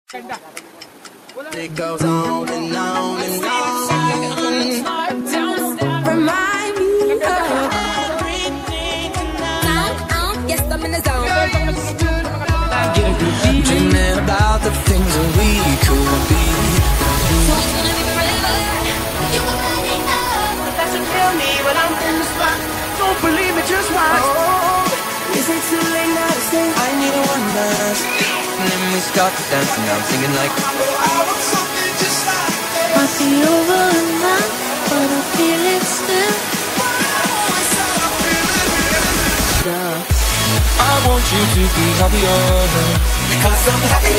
It goes on and on and on. Remind me of yes, I'm in the zone. Dreaming about the things that we could be. You already know. Doesn't tell me when I'm in the spot. Don't believe it, just watch. Is it too late now to say I need a one dance? And then we start to dance and I'm singing like I want something just like that. might be over now, but I feel it still. I want you to be happier because I'm happy.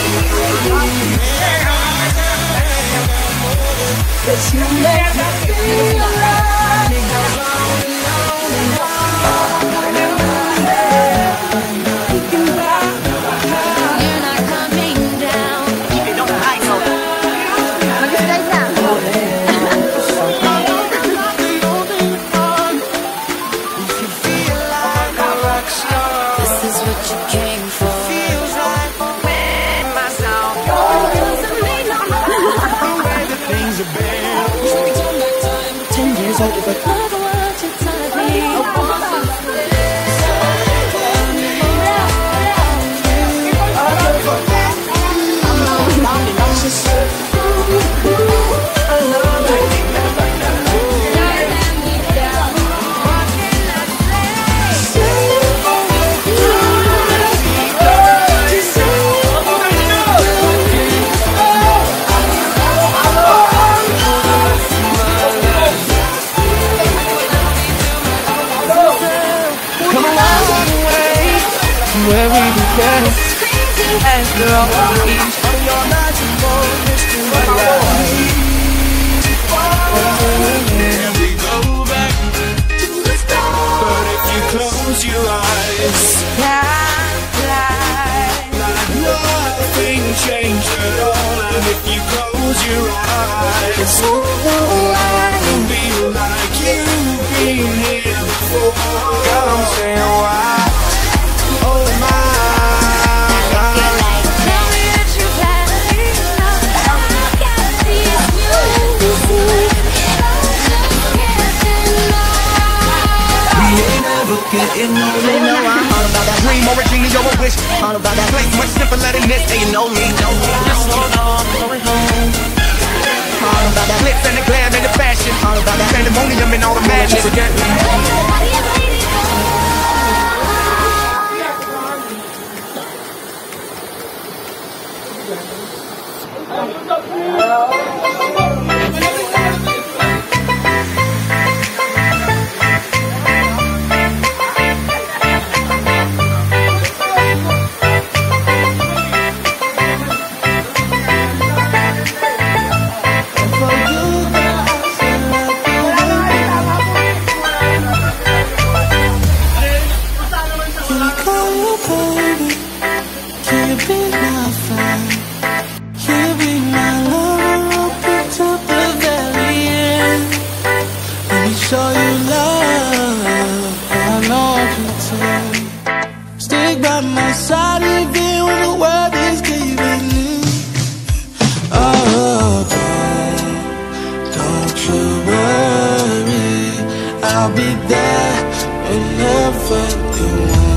Cause you make me feel alive. You're not coming down. You don't like no. Look at that sound. This is what you came for. Feels like when my sound the way the things are bad. Wish we could turn back time 10 years older, but never want you to be. Where we began, after all these on your nights and moments to my life. And we go back to the start. But if you close your eyes, like nothing changed at all. And if you close your eyes, it'll be like you've been here before. God, I'm saying why. Oh my, Tell me that you got me. I got these music. we ain't never getting older. No, I'm all about that dream or a genie or a wish. All about that place much simpler than this. And you know me, just hold on, I'm going home. All about that glitz and the glam and the fashion. All about that pandemonium and all the madness. Forget me. I'll be there whenever you want.